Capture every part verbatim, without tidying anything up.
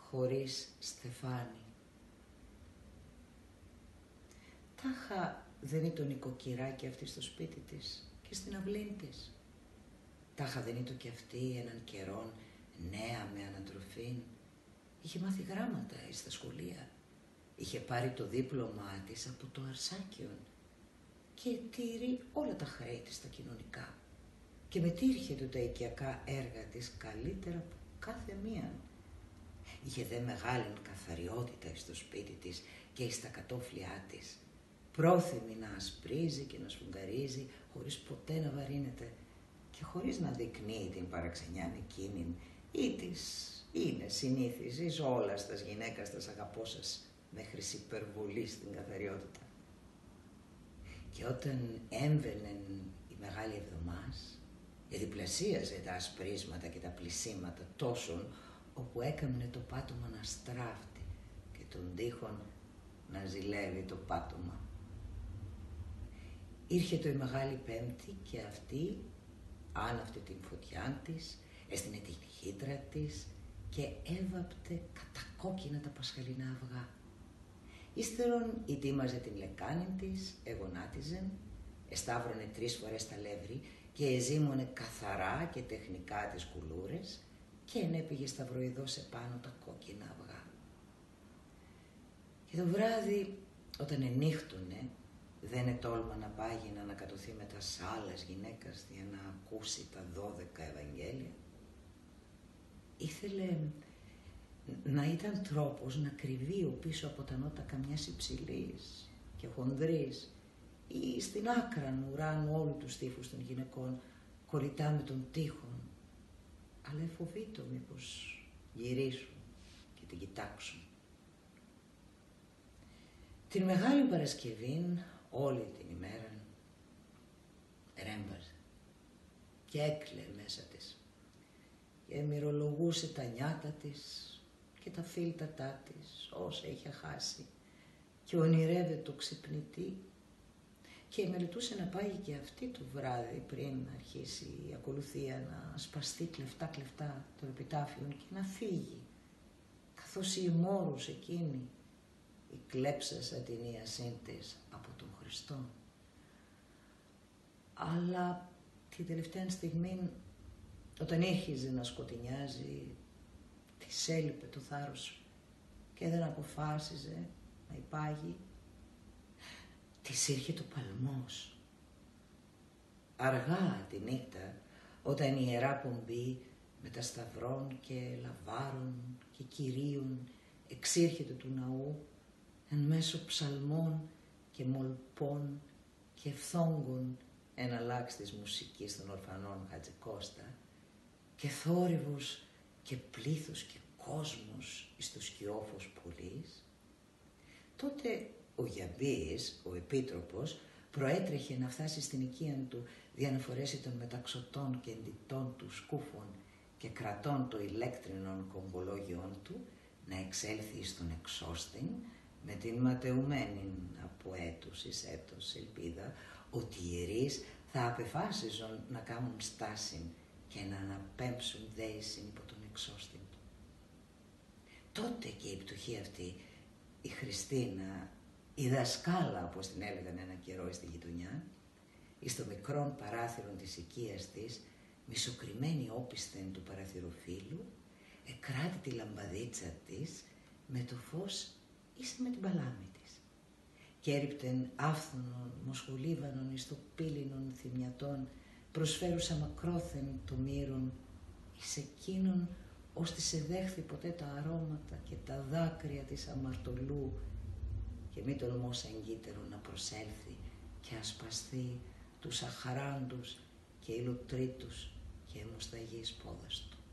χωρίς στεφάνι. Τάχα δεν είναι το νοικοκυράκι αυτή στο σπίτι της και στην αυλήν της. Τάχα δεν είναι το κι αυτή έναν καιρόν νέα με ανατροφήν. Είχε μάθει γράμματα στα σχολεία. Είχε πάρει το δίπλωμά της από το Αρσάκιον και τήρει όλα τα χρέη της στα κοινωνικά. Και μετήρχε τα οικιακά έργα της καλύτερα από κάθε μίαν. Είχε δε μεγάλη καθαριότητα στο σπίτι της και στα κατόφλιά της. Πρόθυμη να ασπρίζει και να σφουγγαρίζει χωρίς ποτέ να βαρύνεται και χωρίς να δεικνύει την παραξενιά εκείνην ή της είναι συνήθις εις όλα στας γυναίκας τας αγαπώσας μέχρι υπερβολή στην καθαριότητα. Και όταν έμβαινε η Μεγάλη Εβδομάς, διπλασίαζε τα ασπρίσματα και τα πλησίματα τόσων, όπου έκαμνε το πάτωμα να στράφτει και τον τείχον να ζηλεύει το πάτωμα. Ήρχε το η Μεγάλη Πέμπτη και αυτή άναυτε την φωτιά της, έστεινε την χύτρα της και έβαπτε κατακόκκινα τα πασχαλινά αυγά. Ύστερον ετοίμαζε την λεκάνη της, εγονάτιζεν, εσταύρωνε τρεις φορές τα λεύρη και εζήμωνε καθαρά και τεχνικά τις κουλούρες και ενέπηγε σταυροειδώς επάνω τα κόκκινα αυγά. Και το βράδυ, όταν ενύχτωνε, δεν ετόλμα να πάγει να ανακατωθεί με τα άλλας γυναίκας για να ακούσει τα δώδεκα Ευαγγέλια. Ήθελε να ήταν τρόπος να κρυβεί ο πίσω από τα νότα καμιάς υψηλής και χονδρής ή στην άκραν ουράνου όλου του στίφους των γυναικών κολλητά με τον τείχον, αλλά εφοβήτω μήπως γυρίσουν και την κοιτάξουν. Την Μεγάλη Παρασκευήν όλη την ημέρα ρέμπαζε και έκλαιε μέσα της και μυρολογούσε τα νιάτα της και τα φίλτατά της όσα είχε χάσει και ονειρεύε το ξυπνητή και μελετούσε να πάει και αυτή το βράδυ πριν αρχίσει η ακολουθία να σπαστεί κλεφτά κλεφτά των επιτάφιων και να φύγει, καθώς η μόρους εκείνη η κλέψασα την ίασήν της από τον Χριστό. Αλλά την τελευταία στιγμή, όταν ήρχιζε να σκοτεινιάζει, της έλειπε το θάρρος και δεν αποφάσιζε να υπάγει. Της ήρχε το παλμός. Αργά τη νύχτα, όταν η Ιερά Πομπή με τα σταυρών και λαβάρων και κυρίων εξήρχεται του ναού, εν μέσω ψαλμών και μολπών και φθόγκων εναλλάξ της μουσικής των ορφανών Χατζηκώστα και θόρυβος και πλήθος και κόσμος εις το σκιόφος πολλής, τότε ο Γιαμπής, ο επίτροπος, προέτρεχε να φτάσει στην οικίαν του για να φορέσει των μεταξωτών και εντυτών του σκούφων και κρατών το ηλέκτρινων κομπολόγιών του να εξέλθει στον εξώστην με την ματαιουμένη από έτους εις έτος ελπίδα ότι οι ιερείς θα απεφάσιζον να κάνουν στάσιν και να αναπέμψουν δέησιν υπό τον εξώστην του. Τότε και η πτωχή αυτή, η Χριστίνα, η δασκάλα όπως την έλεγαν ένα καιρό στη γειτονιά, εις το μικρόν παράθυρον της οικίας της, μισοκριμένη όπισθεν του παραθυροφύλου, εκράτη τη λαμπαδίτσα της με το φως ίσα με την παλάμη της και έριπτεν άφθονον μοσχολίβανον εις το πύλινον θυμιατών, προσφέρουσα μακρόθεν το μύρον εις εκείνον ως της εδέχθη ποτέ τα αρώματα και τα δάκρυα της αμαρτωλού και μη τολμώσα εγκύτερο να προσέλθει και ασπαστεί τους αχαράντους και ηλοτρίτους και αιμοσταγείς πόδας του.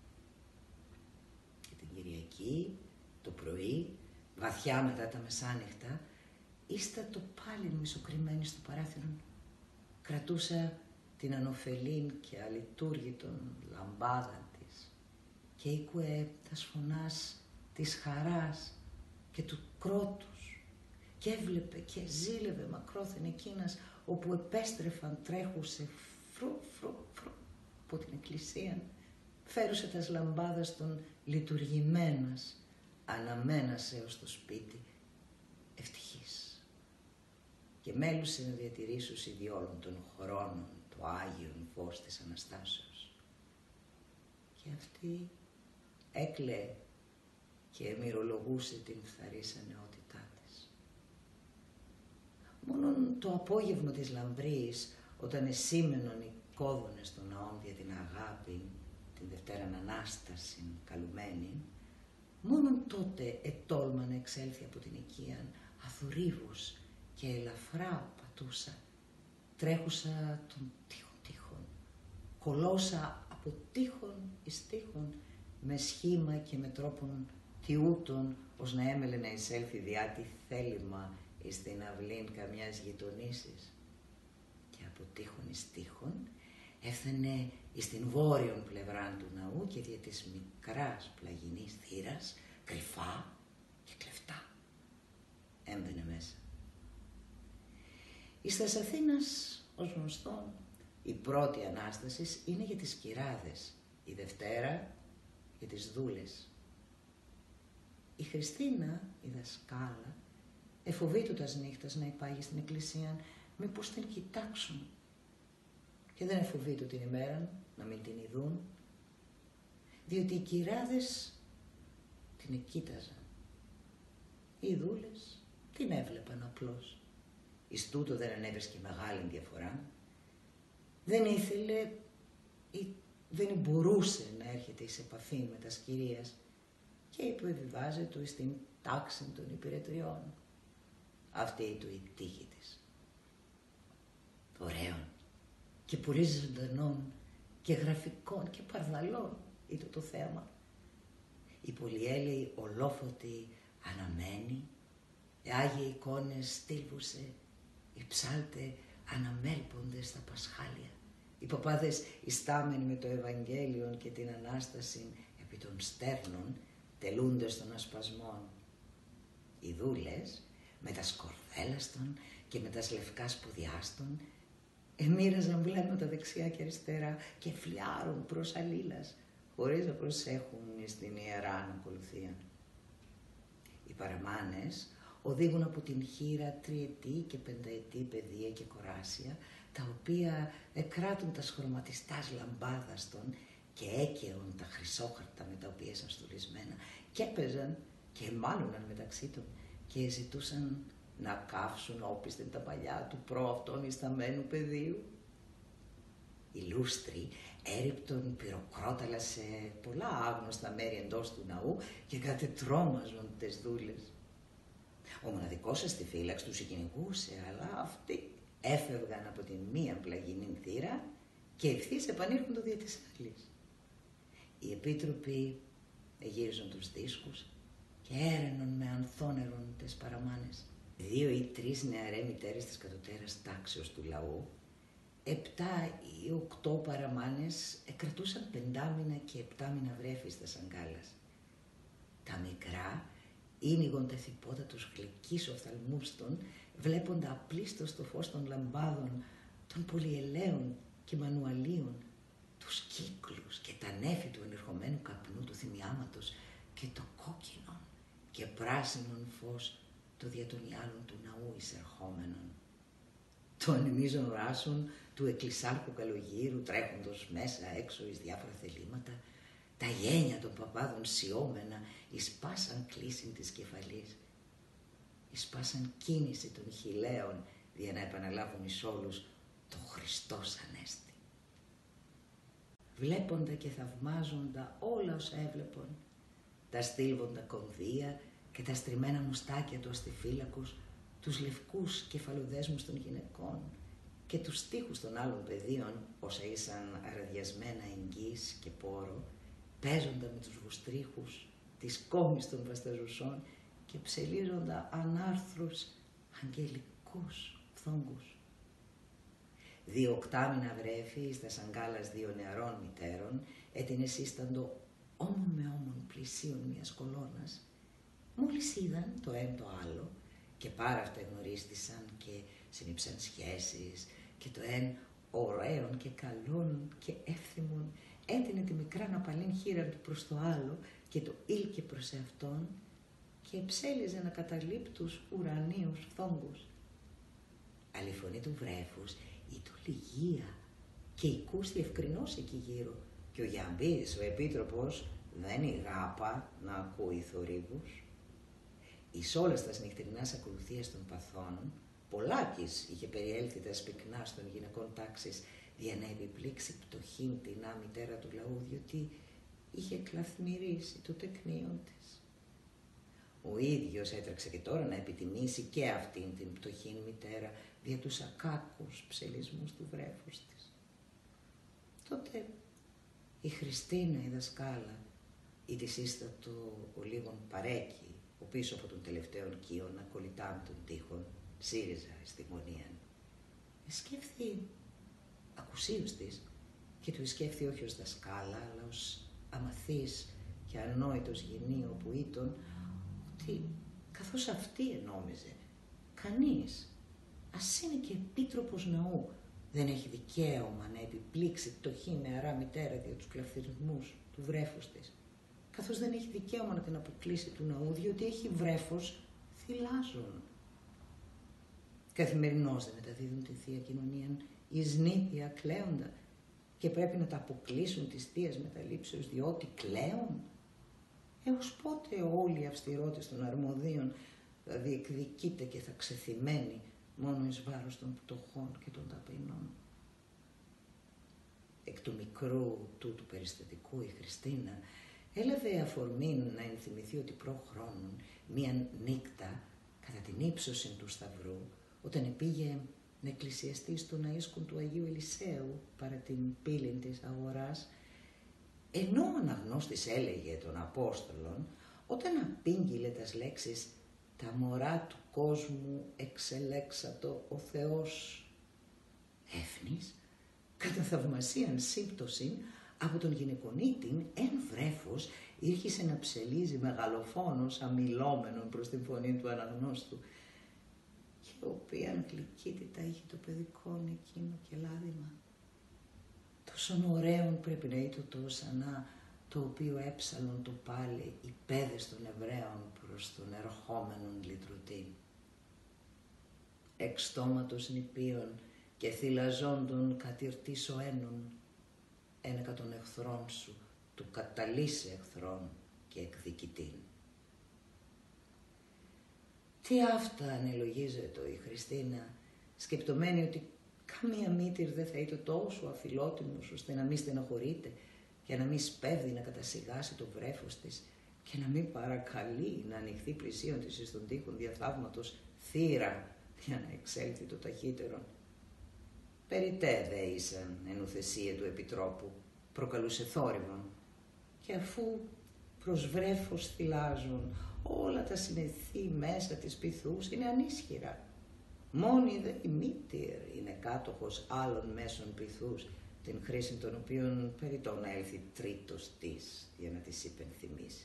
Και την Κυριακή το πρωί, βαθιά μετά τα μεσάνυχτα, ύστατο πάλι μισοκριμένη στο παράθυρο, κρατούσα την ανοφελήν και αλειτούργητον λαμπάδα της και ήκουε τα φωνάς της χαράς και του κρότους και έβλεπε και ζήλευε μακρόθεν εκείνας όπου επέστρεφαν τρέχουσε φρου φρου φρου από την εκκλησία, φέρουσε τας λαμπάδας των λειτουργημένας αναμένασε ως το σπίτι ευτυχής και μέλουσε να διατηρήσουν διόλων των χρόνων το Άγιον φως της Αναστάσεως. Και αυτή έκλαιε και μυρολογούσε την φθαρής νεότητά της. Μόνον το απόγευμα της λαμπρής, όταν εσήμενον οι κόδωνες των ναών δια την αγάπη, την Δευτέραν Ανάσταση καλουμένη, μόνον τότε ετόλμα να εξέλθει από την οικίαν, αθορύβους και ελαφρά πατούσα, τρέχουσα των τείχων τείχων, κολώσα από τείχων εις τείχων, με σχήμα και με τρόπον τιούτων, ως να έμελε να εισέλθει διά τη θέλημα εις την αυλήν καμιάς γειτονίσης. Και από τείχων εις τείχων έφθαινε εις την βόρειον πλευράν του ναού και δια της μικράς πλαγινής θύρας, κρυφά και κλεφτά, έμπαινε μέσα. Εις τας Αθήνας, ως γνωστόν, η πρώτη Ανάσταση είναι για τις κυράδες, η Δευτέρα για τις δούλες. Η Χριστίνα, η δασκάλα, εφοβήτου τας νύχτας να υπάγει στην εκκλησία, μήπως την κοιτάξουν, και δεν εφοβήτου την ημέρα να μην την ειδούν, διότι οι κυράδες την εκοίταζαν. Οι δούλες την έβλεπαν απλώς. Εις τούτο δεν ανέβρισκε μεγάλη διαφορά. Δεν ήθελε ή δεν μπορούσε να έρχεται εις επαφή με τας κυρίας και υποεβιβάζε του εις την τάξη των υπηρετριών. Αυτή του η τύχη της. Ωραίων και πολύ ζωντανών και γραφικών και παρδαλών ήταν το θέμα. Η πολυέλαιη ολόφωτη αναμένη, οι Άγιοι εικόνες στήλβουσε, οι ψάλτε αναμέλπονται στα πασχάλια, οι παπάδες ιστάμενοι με το Ευαγγέλιο και την Ανάσταση επί των στέρνων τελούντες των ασπασμών. Οι δούλες με τα σκορδέλαστον και με τα λευκά σπουδιάστον εμοίραζαν βλέμματα δεξιά και αριστερά και φλιάρουν προς αλλήλας, χωρίς να προσέχουν στην ιερά ανακολουθία. Οι παραμάνες οδήγουν από την χείρα τριετή και πενταετή παιδεία και κοράσια, τα οποία εκράτουν τα χρωματιστάς λαμπάδας των και έκαιον τα χρυσόχαρτα με τα οποία ήσαν στολισμένα και έπαιζαν και μάλωναν μεταξύ των και ζητούσαν να καύσουν όπισθεν τα παλιά του προ αυτόν ισταμένου πεδίου. Οι λούστροι έριπτον πυροκρόταλα σε πολλά άγνωστα μέρη εντός του ναού και κατετρώμαζον τες δούλες. Ο μοναδικός σας στη φύλαξη τους κυνηγούσε, αλλά αυτοί έφευγαν από την μία πλαγινή θύρα και ευθύς επανήρχοντο δια της άλλης. Οι επίτροποι εγύριζαν τους δίσκους και έρενον με ανθόνερον τες παραμάνες. Δύο ή τρεις νεαρέ μητέρες της κατωτέρας τάξεως του λαού, επτά ή οκτώ παραμάνες εκρατούσαν πεντάμινα και επτάμινα βρέφη στα αγκάλας. Τα μικρά ήνιγον τα θυπώτα τους γλυκείς οφθαλμούς των, βλέποντα απλίστως το φως των λαμπάδων, των πολυελαίων και μανουαλίων, τους κύκλους και τα νέφη του ενερχομένου καπνού του θυμιάματος και το κόκκινον και πράσινον φως το δια των ιάλων του ναού εισερχόμενον. Το ανεμίζον ράσον του εκκλησάρχου καλογύρου τρέχοντος μέσα έξω εις διάφορα θελήματα, τα γένια των παπάδων σιώμενα εισπάσαν κλίσιν της κεφαλής, εισπάσαν κίνηση των χιλέων για να επαναλάβουν εις όλους το Χριστός Ανέστη. Βλέποντα και θαυμάζοντα όλα όσα έβλεπον, τα στήλβοντα κονδύα και τα στριμμένα μουστάκια του αστιφύλακους, τους λευκούς κεφαλουδέσμους των γυναικών και τους στίχους των άλλων παιδίων, όσα ήσαν αραδιασμένα εγγύς και πόρο, παίζοντα με τους βουστρίχους της κόμης των βασταζουσών και ψελίζοντα ανάρθρους αγγελικούς φθόγκους. Δύο οκτάμινα βρέφη εις τας αγκάλας δύο νεαρών μητέρων έτεινε σύσταντο όμον με όμον πλησίον μιας κολόνας. Μόλις είδαν το ένα το άλλο και πάρα αυτά γνωρίστησαν και συνήψαν σχέσεις και το ένα ωραίων και καλών και εύθυμων έτεινε τη μικρά ναπαλήν χείρα του προς το άλλο και το ήλκε προς εαυτόν και εψέλιζε να καταλείπτους ουρανίους φθόγκους. Αλλά η φωνή του βρέφους ήταν λυγεία και οικούς διευκρινώς εκεί γύρω και ο Γιαμπής, ο επίτροπος, δεν ηγάπα να ακούει θορύβους. Εις όλας τας νυχτερινάς ακολουθίας των παθών, πολλάκις είχε περιέλθει τα σπυκνάς των γυναικών τάξης για να επιπλήξει πτωχήν τεινά μητέρα του λαού, διότι είχε κλαθμυρίσει το τεκνίον της. Ο ίδιος έτρεξε και τώρα να επιτιμήσει και αυτήν την πτωχήν μητέρα δια τους ακάκους ψελισμούς του βρέφους της. Τότε η Χριστίνα η δασκάλα ή της ίστατο ο λίγον παρέκει, ο πίσω από τον τελευταίον κύωνα κολλητά με τον τείχον, σύριζα στη γωνία. Εσκέφθη ακουσίως της και του εσκέφθη όχι ως δασκάλα, αλλά ως αμαθής και ανόητος γενείο που ήταν, ότι καθώς αυτή ενόμιζε, κανείς, ας είναι και επίτροπος ναού, δεν έχει δικαίωμα να επιπλήξει πτωχή νεαρά μητέρα δια τους κλαφθυρισμούς του βρέφους της, καθώς δεν έχει δικαίωμα να την αποκλείσει του ναού, διότι έχει βρέφος θυλάζων. Καθημερινώς δεν μεταδίδουν τη Θεία Κοινωνία εις νύχια κλαίοντα και πρέπει να τα αποκλείσουν της Θείας Μεταλήψεως διότι κλαίουν. Έως πότε όλη η αυστηρότητα των αρμοδίων θα διεκδικείται και θα ξεθυμένει μόνο εις βάρος των πτωχών και των ταπεινών. Εκ του μικρού τούτου περιστατικού η Χριστίνα έλαβε αφορμή να ενθυμηθεί ότι προχρόνων μία νύκτα κατά την ύψωση του Σταυρού, όταν πήγε να εκκλησιαστεί στον αίσκον του Αγίου Ελισέου παρά την πύλη της αγοράς, ενώ ο αναγνώστης έλεγε των Απόστολων, όταν απήγγειλε τας λέξεις «Τα μωρά του κόσμου εξελέξατο ο Θεός», έφνης, κατά θαυμασίαν σύμπτωσιν, από τον γυναικονίτην εν βρέφος ήρχισε να ψελίζει μεγαλοφόνος αμιλόμενον προς την φωνή του αναγνώστου, και οποίαν γλυκύτητα είχε το παιδικόν εκείνο και λάδημα. Τόσον ωραίον πρέπει να ήταν το οσανά, το οποίο έψαλον το πάλι οι παιδες των Εβραίων προς τον ερχόμενον λυτρωτή. Εξ στόματος νηπίων και θυλαζόντων κατηρτήσω ένων, ένεκα των εχθρών σου, του καταλύσε εχθρών και εκδικητήν. Τι αυτά ανελογίζεται η Χριστίνα, σκεπτομένη ότι καμία μήτηρ δεν θα ήταν τόσο αφιλότιμος ώστε να μην στενοχωρείται και να μην σπέβδει να κατασιγάσει το βρέφος της και να μην παρακαλεί να ανοιχθεί πλησίον της εις των τοίχων διαθαύματος θύρα για να εξέλθει το ταχύτερον. Περιτέ δε ήσαν εν ουθεσία του Επιτρόπου, προκαλούσε θόρυβον, και αφού προς βρέφος θυλάζουν όλα τα συνηθή μέσα της πυθούς είναι ανίσχυρα. Μόνη δε η μήτηρ είναι κάτοχος άλλων μέσων πυθούς, την χρήση των οποίων περιττό να έλθει τρίτος της για να της υπενθυμίσει.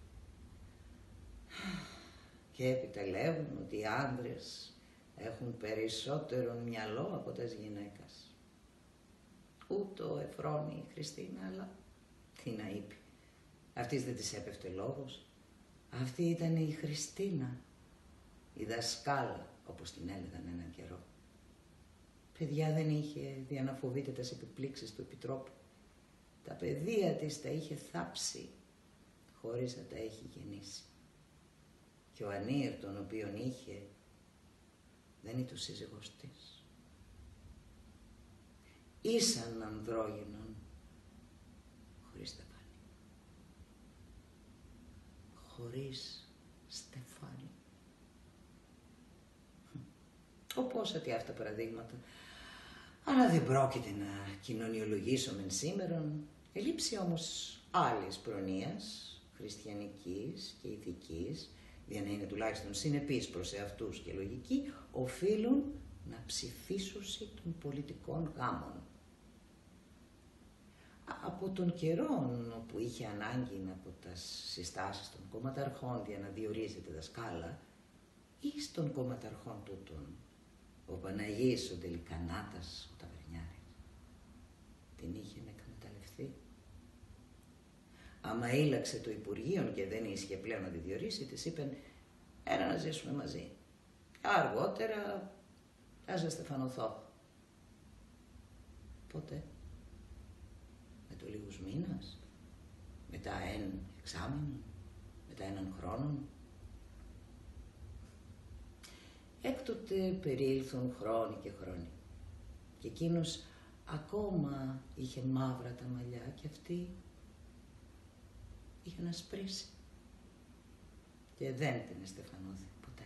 Και έπειτα λέγουν ότι οι άντρες έχουν περισσότερο μυαλό από τας γυναίκας. Ούτω εφρόνει η Χριστίνα, αλλά τι να είπε. Αυτής δεν της έπεφτε λόγος. Αυτή ήταν η Χριστίνα, η δασκάλα, όπως την έλεγαν έναν καιρό. Παιδιά δεν είχε δια να φοβείται τας επιπλήξεις του Επιτρόπου. Τα παιδεία της τα είχε θάψει, χωρίς να τα έχει γεννήσει. Και ο Ανήρ, τον οποίον είχε, δεν ήταν ο σύζυγός της. Ήσαν ανδρόγυνον, χωρίς στεφάνι. Χωρίς στεφάνι. Όπως ότι αυτά παραδείγματα. Αλλά δεν πρόκειται να κοινωνιολογήσουμε σήμερον. Ελείψει όμως άλλης προνοίας, χριστιανικής και ηθικής, για να είναι τουλάχιστον συνεπείς προς εαυτούς και λογικοί, οφείλουν να ψηφίσουσι των πολιτικών γάμων. Από τον καιρό που είχε ανάγκη από τα συστάσεις των κομματαρχών για να διορίζεται δασκάλα, εις των κομματαρχών τούτων, ο Παναγής ο Τελικανάτας, ο Ταβερνιάρης, την είχε να εκμεταλλευτεί. Άμα ήλαξε το Υπουργείο και δεν ίσχυε πλέον να τη διορίσει, της είπεν Ένα να ζήσουμε μαζί. Αργότερα θα ζεστεφανωθώ. Πότε? Με το λίγους μήνας, μετά ένα εξάμηνο, μετά έναν χρόνο. Έκτοτε περιήλθουν χρόνοι και χρόνοι και εκείνος ακόμα είχε μαύρα τα μαλλιά και αυτή είχε να σπρίσει και δεν την εστεφανώθη ποτέ.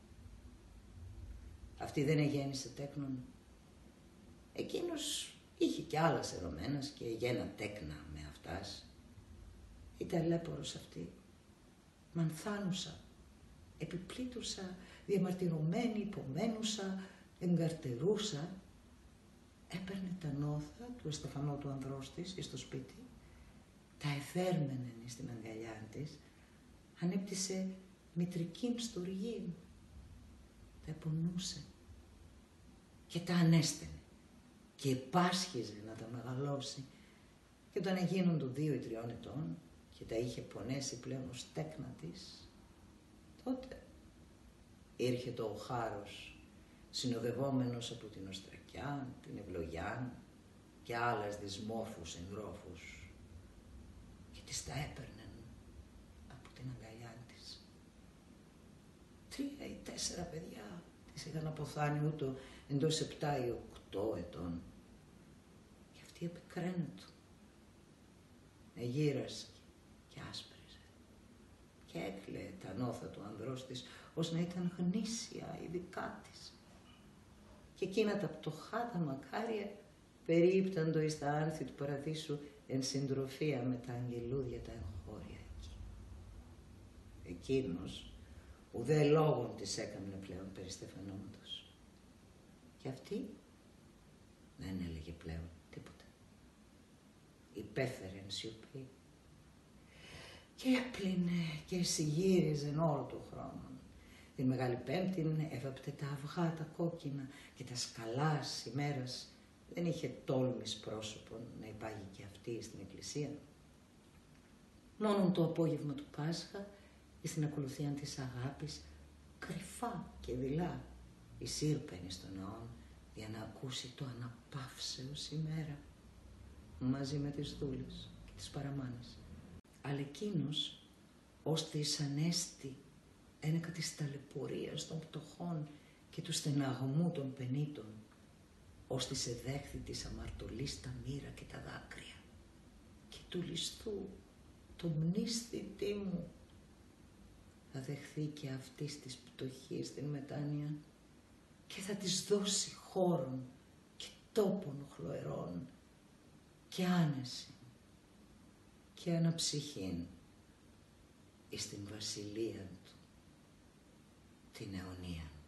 Αυτή δεν εγέννησε τέκνον. Εκείνος είχε κι άλλα ερωμένας και γένα τέκνα με αυτάς. Η ταλέπορος αυτή, μανθάνουσα, επιπλήτουσα, διαμαρτυρωμένη, υπομένουσα, εγκαρτερούσα, έπαιρνε τα νόθα του εστεφανώ του ανδρός της εις το σπίτι, τα εθέρμενε στην αγκαλιά της, ανέπτυσε μητρικήν στοργήν, τα επονούσε και τα ανέστενε και επάσχιζε να τα μεγαλώσει και όταν έγιναν των δύο ή τριών ετών και τα είχε πονέσει πλέον ως τέκνα της, τότε ήρχεται ο χάρος συνοδευόμενος από την Οστρακιά, την Ευλογιά και άλλας δυσμόρφους εγγρόφους και τις τα έπαιρναν από την αγκαλιά της. Τρία ή τέσσερα παιδιά τις είχαν αποθάνει ούτω εντός επτά ή οκτώ ετών και αυτή επικραίνεται. Εγύρασε και άσπριζε και έκλαιε τα νόθα του ανδρός της ως να ήταν γνήσια η δικά της. Και εκείνα τα πτωχά τα μακάρια περίπταντο εις τα άνθη του παραδείσου εν συντροφία με τα αγγελούδια τα εγχώρια εκεί. Εκείνος ουδέ λόγον της έκαμνε πλέον περί στεφανόντος. Και αυτή δεν έλεγε πλέον τίποτα. Υπέφερε εν σιωπή και έπλυνε και συγύριζε όλο τον χρόνο. Την Μεγάλη Πέμπτη έβαπτε τα αυγά τα κόκκινα και τα σκαλάς ημέρας. Δεν είχε τόλμης πρόσωπον να υπάγει και αυτή στην εκκλησία. Μόνον το απόγευμα του Πάσχα, στην ακολουθία της αγάπης, κρυφά και δειλά εισήρπαινε στον ναόν για να ακούσει το αναπαύσεως ημέρα, μαζί με τις δούλες και τις παραμάνες. Αλλά εκείνος, ώστε εις ανέστη ένεκα της ταλαιπωρίας των πτωχών και του στεναγμού των πενήτων, ώστε σε δέχθη της αμαρτωλής τα μοίρα και τα δάκρυα και του ληστού το μνήσθητή μου, θα δεχθεί και αυτής της πτωχής την μετάνοια και θα της δώσει χώρον και τόπον χλωερών και άνεση και αναψυχήν εις την βασιλεία του την αιωνία.